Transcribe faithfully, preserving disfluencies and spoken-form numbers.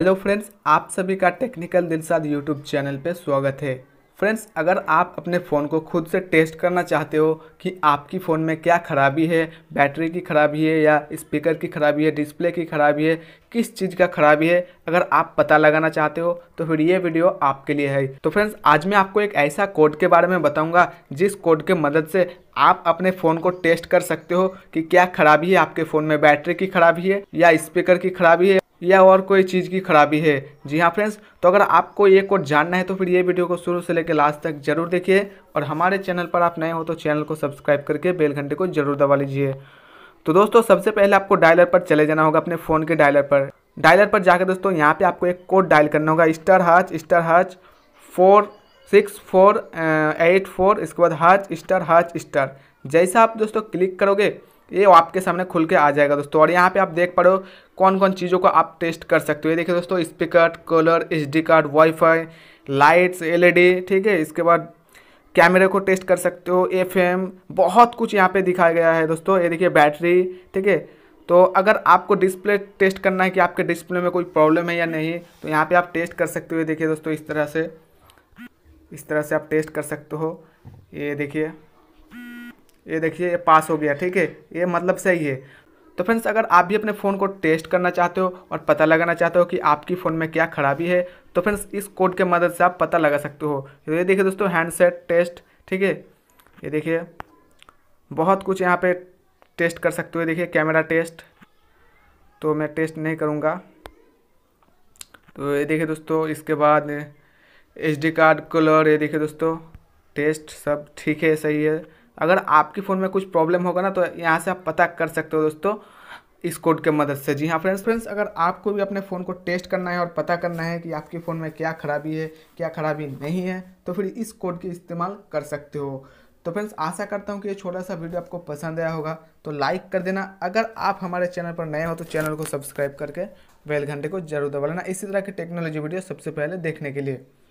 Hello friends, आप सभी का टेक्निकल दिलसाद यूट्यूब चैनल पे स्वागत है। फ्रेंड्स, अगर आप अपने फ़ोन को खुद से टेस्ट करना चाहते हो कि आपकी फ़ोन में क्या ख़राबी है, बैटरी की ख़राबी है या स्पीकर की ख़राबी है, डिस्प्ले की ख़राबी है, किस चीज़ का ख़राबी है, अगर आप पता लगाना चाहते हो तो फिर ये वीडियो आपके लिए है। तो फ्रेंड्स, आज मैं आपको एक ऐसा कोड के बारे में बताऊँगा जिस कोड के मदद से आप अपने फ़ोन को टेस्ट कर सकते हो कि क्या ख़राबी है आपके फ़ोन में, बैटरी की ख़राबी है या स्पीकर की ख़राबी है या और कोई चीज़ की खराबी है। जी हाँ फ्रेंड्स, तो अगर आपको ये कोड जानना है तो फिर ये वीडियो को शुरू से लेकर लास्ट तक जरूर देखिए और हमारे चैनल पर आप नए हो तो चैनल को सब्सक्राइब करके बेल घंटे को जरूर दबा लीजिए। तो दोस्तों, सबसे पहले आपको डायलर पर चले जाना होगा, अपने फ़ोन के डायलर पर। डायलर पर जाकर दोस्तों यहाँ पे आपको एक कोड डायल करना होगा, star hash star hash four six four eight four, इसके बाद हाच स्टार हाच स्टार। जैसा आप दोस्तों क्लिक करोगे ये आपके सामने खुल के आ जाएगा दोस्तों। और यहाँ पे आप देख पा रहे हो कौन कौन चीज़ों को आप टेस्ट कर सकते हो। ये देखिए दोस्तों, speaker, cooler, SD card, wifi, lights, LED, ठीक है। इसके बाद कैमरे को टेस्ट कर सकते हो, एफएम, बहुत कुछ यहाँ पे दिखाया गया है दोस्तों। ये देखिए बैटरी, ठीक है। तो अगर आपको डिस्प्ले टेस्ट करना है कि आपके डिस्प्ले में कोई प्रॉब्लम है या नहीं, तो यहाँ पे आप टेस्ट कर सकते हो। ये देखिए दोस्तों, इस तरह से इस तरह से आप टेस्ट कर सकते हो। ये देखिए ये देखिए ये पास हो गया, ठीक है। ये मतलब सही है। तो फ्रेंड्स, अगर आप भी अपने फ़ोन को टेस्ट करना चाहते हो और पता लगाना चाहते हो कि आपकी फ़ोन में क्या खराबी है, तो फ्रेंड्स इस कोड के मदद से आप पता लगा सकते हो। तो ये देखिए दोस्तों, हैंडसेट टेस्ट, ठीक है। ये देखिए बहुत कुछ यहाँ पे टेस्ट कर सकते हो। ये देखिए कैमरा टेस्ट, तो मैं टेस्ट नहीं करूँगा। तो ये देखिए दोस्तों, इसके बाद एच डी कार्ड, कलर, ये देखिए दोस्तों टेस्ट सब ठीक है, सही है। अगर आपके फ़ोन में कुछ प्रॉब्लम होगा ना तो यहाँ से आप पता कर सकते हो दोस्तों इस कोड के मदद से। जी हाँ फ्रेंड्स फ्रेंड्स अगर आपको भी अपने फ़ोन को टेस्ट करना है और पता करना है कि आपके फ़ोन में क्या खराबी है, क्या खराबी नहीं है, तो फिर इस कोड के इस्तेमाल कर सकते हो। तो फ्रेंड्स, आशा करता हूँ कि ये छोटा सा वीडियो आपको पसंद आया होगा, तो लाइक कर देना। अगर आप हमारे चैनल पर नए हो तो चैनल को सब्सक्राइब करके बेल घंटे को जरूर दबा लेना इसी तरह की टेक्नोलॉजी वीडियो सबसे पहले देखने के लिए।